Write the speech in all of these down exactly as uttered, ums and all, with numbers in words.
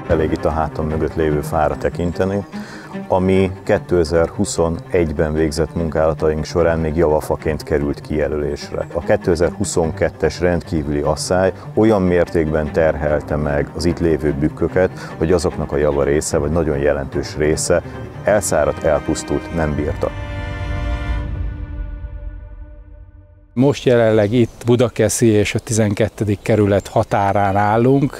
elég itt a hátam mögött lévő fára tekinteni, ami kétezer-huszonegyben végzett munkálataink során még javafaként került kijelölésre. A kétezer-huszonkettes rendkívüli asszály olyan mértékben terhelte meg az itt lévő bükköket, hogy azoknak a java része, vagy nagyon jelentős része elszáradt, elpusztult, nem bírta. Most jelenleg itt Budakeszi és a tizenkettedik kerület határán állunk.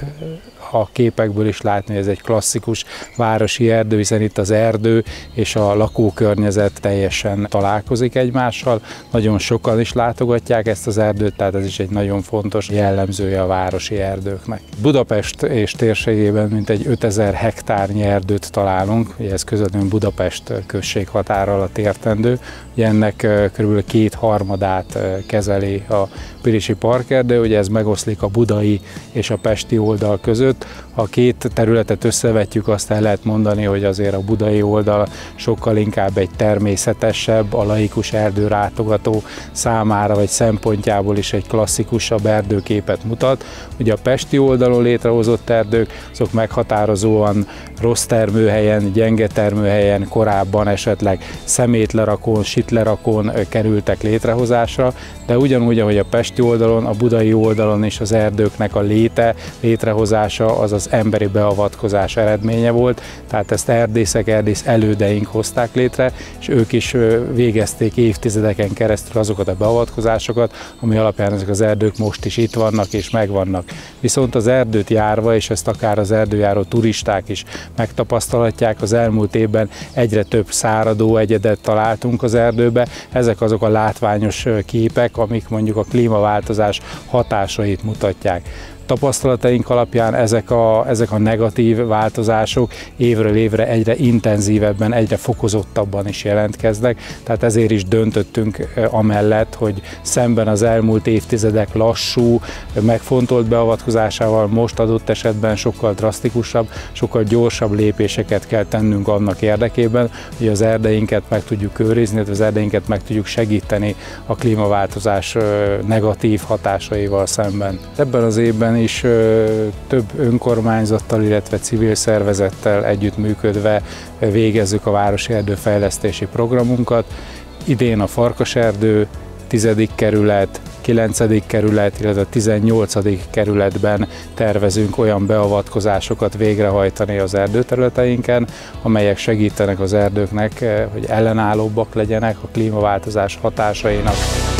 A képekből is látni, hogy ez egy klasszikus városi erdő, hiszen itt az erdő és a lakókörnyezet teljesen találkozik egymással. Nagyon sokan is látogatják ezt az erdőt, tehát ez is egy nagyon fontos jellemzője a városi erdőknek. Budapest és térségében mintegy ötezer hektárnyi erdőt találunk, ugye ez közvetlenül Budapest község határ alatt értendő. Ugye ennek körülbelül két harmadát kezeli a Pirisi Parkerdő, ugye ez megoszlik a budai és a pesti oldal között. Ha a két területet összevetjük, azt el lehet mondani, hogy azért a budai oldal sokkal inkább egy természetesebb, a laikus erdőlátogató számára vagy szempontjából is egy klasszikusabb erdőképet mutat. Ugye a pesti oldalon létrehozott erdők, azok meghatározóan rossz termőhelyen, gyenge termőhelyen, korábban esetleg szemétlerakón, sitlerakón kerültek létrehozásra, de ugyanúgy, ahogy a pesti oldalon, a budai oldalon is az erdőknek a léte, létrehozása az az emberi beavatkozás eredménye volt, tehát ezt erdészek, erdész elődeink hozták létre, és ők is végezték évtizedeken keresztül azokat a beavatkozásokat, ami alapján ezek az erdők most is itt vannak és megvannak. Viszont az erdőt járva, és ezt akár az erdőjáró turisták is megtapasztalhatják, az elmúlt évben egyre több száradó egyedet találtunk az erdőbe. Ezek azok a látványos képek, amik mondjuk a klímaváltozás hatásait mutatják. Tapasztalataink alapján ezek a, ezek a negatív változások évről évre egyre intenzívebben, egyre fokozottabban is jelentkeznek, tehát ezért is döntöttünk amellett, hogy szemben az elmúlt évtizedek lassú, megfontolt beavatkozásával most adott esetben sokkal drasztikusabb, sokkal gyorsabb lépéseket kell tennünk annak érdekében, hogy az erdeinket meg tudjuk őrizni, illetve az erdeinket meg tudjuk segíteni a klímaváltozás negatív hatásaival szemben. Ebben az évben is több önkormányzattal, illetve civil szervezettel együttműködve végezzük a városi erdőfejlesztési programunkat. Idén a Farkaserdő, tizedik kerület, kilencedik kerület, illetve a tizennyolcadik kerületben tervezünk olyan beavatkozásokat végrehajtani az erdőterületeinken, amelyek segítenek az erdőknek, hogy ellenállóbbak legyenek a klímaváltozás hatásainak.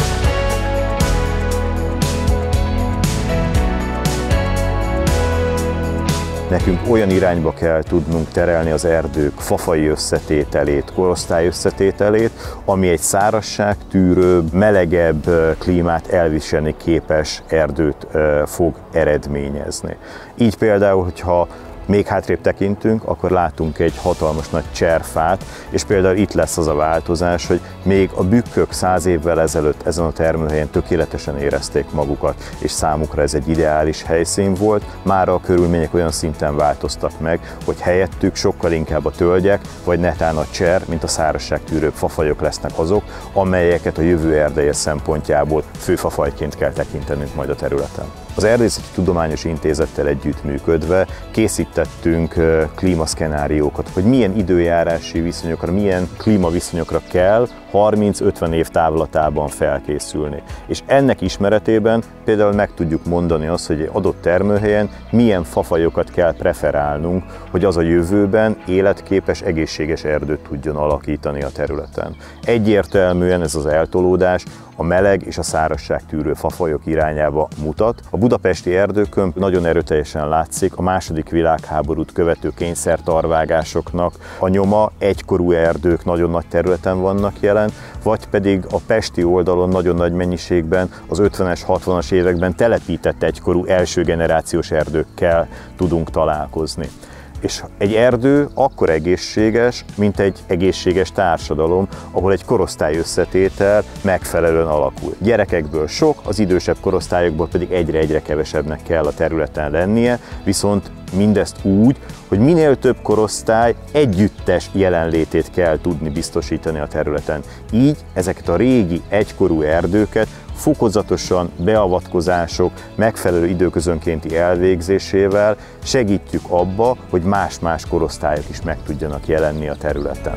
Nekünk olyan irányba kell tudnunk terelni az erdők fafai összetételét, korosztály összetételét, ami egy szárazságtűrőbb, melegebb klímát elviselni képes erdőt fog eredményezni. Így például, hogyha még hátrébb tekintünk, akkor látunk egy hatalmas nagy cserfát, és például itt lesz az a változás, hogy még a bükkök száz évvel ezelőtt ezen a termőhelyen tökéletesen érezték magukat, és számukra ez egy ideális helyszín volt. Mára a körülmények olyan szinten változtak meg, hogy helyettük sokkal inkább a tölgyek, vagy netán a cser, mint a szárazságtűrőbb fafajok lesznek azok, amelyeket a jövő erdeje szempontjából főfafajként kell tekintenünk majd a területen. Az Erdészeti Tudományos Intézettel együttműködve készítettünk klímaszkenáriókat, hogy milyen időjárási viszonyokra, milyen klímaviszonyokra kell harminc-ötven év távlatában felkészülni. És ennek ismeretében például meg tudjuk mondani azt, hogy egy adott termőhelyen milyen fafajokat kell preferálnunk, hogy az a jövőben életképes, egészséges erdőt tudjon alakítani a területen. Egyértelműen ez az eltolódás a meleg és a szárazságtűrő fafajok irányába mutat. A budapesti erdőkön nagyon erőteljesen látszik a második világháborút követő kényszertarvágásoknak a nyoma, egykorú erdők nagyon nagy területen vannak jelen, vagy pedig a pesti oldalon nagyon nagy mennyiségben az ötvenes, hatvanas években telepített egykorú első generációs erdőkkel tudunk találkozni. És egy erdő akkor egészséges, mint egy egészséges társadalom, ahol egy korosztály összetétel megfelelően alakul. Gyerekekből sok, az idősebb korosztályokból pedig egyre-egyre kevesebbnek kell a területen lennie, viszont Mindezt úgy, hogy minél több korosztály együttes jelenlétét kell tudni biztosítani a területen. Így ezeket a régi, egykorú erdőket fokozatosan beavatkozások, megfelelő időközönkénti elvégzésével segítjük abba, hogy más-más korosztályok is meg tudjanak jelenni a területen.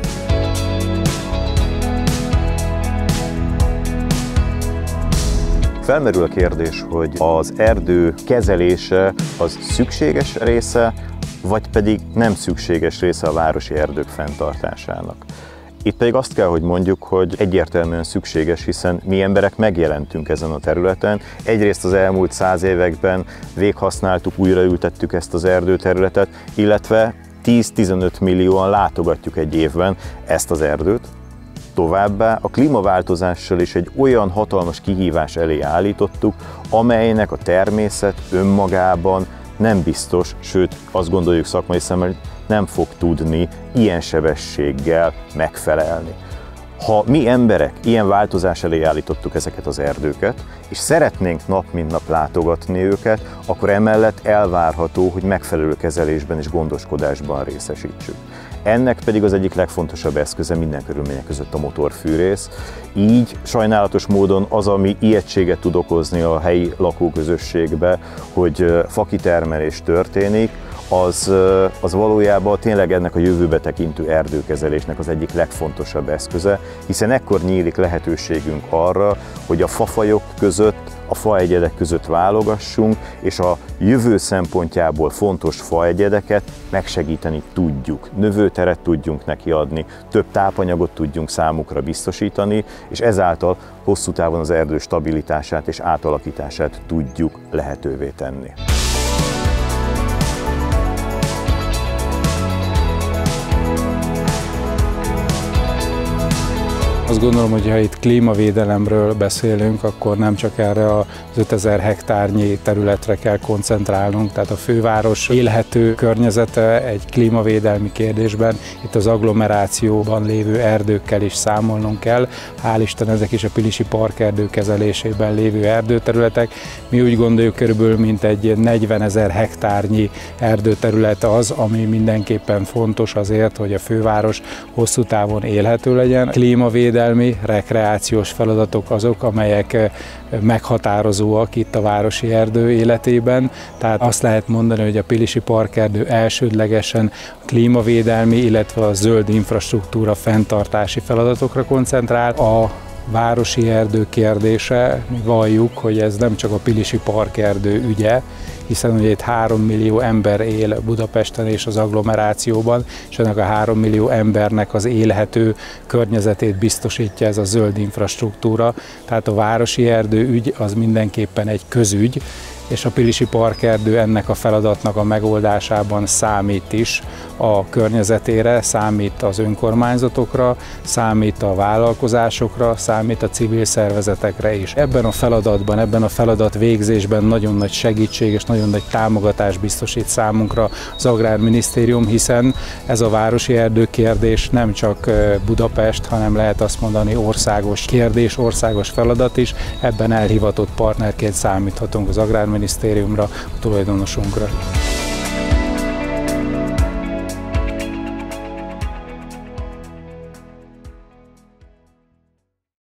Felmerül a kérdés, hogy az erdő kezelése az szükséges része, vagy pedig nem szükséges része a városi erdők fenntartásának. Itt pedig azt kell, hogy mondjuk, hogy egyértelműen szükséges, hiszen mi emberek megjelentünk ezen a területen. Egyrészt az elmúlt száz években véghasználtuk, újraültettük ezt az erdőterületet, illetve tíz-tizenöt millióan látogatjuk egy évben ezt az erdőt. Továbbá a klímaváltozással is egy olyan hatalmas kihívás elé állítottuk, amelynek a természet önmagában nem biztos, sőt azt gondoljuk szakmai szemmel, nem fog tudni ilyen sebességgel megfelelni. Ha mi emberek ilyen változás elé állítottuk ezeket az erdőket, és szeretnénk nap mint nap látogatni őket, akkor emellett elvárható, hogy megfelelő kezelésben és gondoskodásban részesítsük. Ennek pedig az egyik legfontosabb eszköze minden körülmények között a motorfűrész. Így sajnálatos módon az, ami ijegységet tud okozni a helyi lakóközösségbe, hogy fakitermelés történik, az, az valójában tényleg ennek a jövőbe tekintő erdőkezelésnek az egyik legfontosabb eszköze, hiszen ekkor nyílik lehetőségünk arra, hogy a fafajok között, a faegyedek között válogassunk, és a jövő szempontjából fontos faegyedeket megsegíteni tudjuk, növőteret tudjunk neki adni, több tápanyagot tudjunk számukra biztosítani, és ezáltal hosszú távon az erdő stabilitását és átalakítását tudjuk lehetővé tenni. Azt gondolom, hogy ha itt klímavédelemről beszélünk, akkor nem csak erre az ötezer hektárnyi területre kell koncentrálnunk, tehát a főváros élhető környezete egy klímavédelmi kérdésben, itt az agglomerációban lévő erdőkkel is számolnunk kell. Hál' Isten ezek is a Pilisi parkerdő kezelésében lévő erdőterületek. Mi úgy gondoljuk, körülbelül mint egy negyvenezer hektárnyi erdőterület az, ami mindenképpen fontos azért, hogy a főváros hosszú távon élhető legyen. Klímavédelem rekreációs feladatok azok, amelyek meghatározóak itt a városi erdő életében. Tehát azt lehet mondani, hogy a Pilisi parkerdő elsődlegesen a klímavédelmi, illetve a zöld infrastruktúra fenntartási feladatokra koncentrál. A városi erdő kérdése, mi valljuk, hogy ez nem csak a Pilisi parkerdő ügye, hiszen ugye itt három millió ember él Budapesten és az agglomerációban, és ennek a három millió embernek az élhető környezetét biztosítja ez a zöld infrastruktúra. Tehát a városi erdő ügy az mindenképpen egy közügy, és a Pilisi parkerdő ennek a feladatnak a megoldásában számít is a környezetére, számít az önkormányzatokra, számít a vállalkozásokra, számít a civil szervezetekre is. Ebben a feladatban, ebben a feladat végzésben nagyon nagy segítség és nagyon nagy támogatás biztosít számunkra az Agrárminisztérium, hiszen ez a városi erdő kérdés nem csak Budapest, hanem lehet azt mondani országos kérdés, országos feladat is. Ebben elhivatott partnerként számíthatunk az Agrárminisztériumra, a tulajdonosunkra.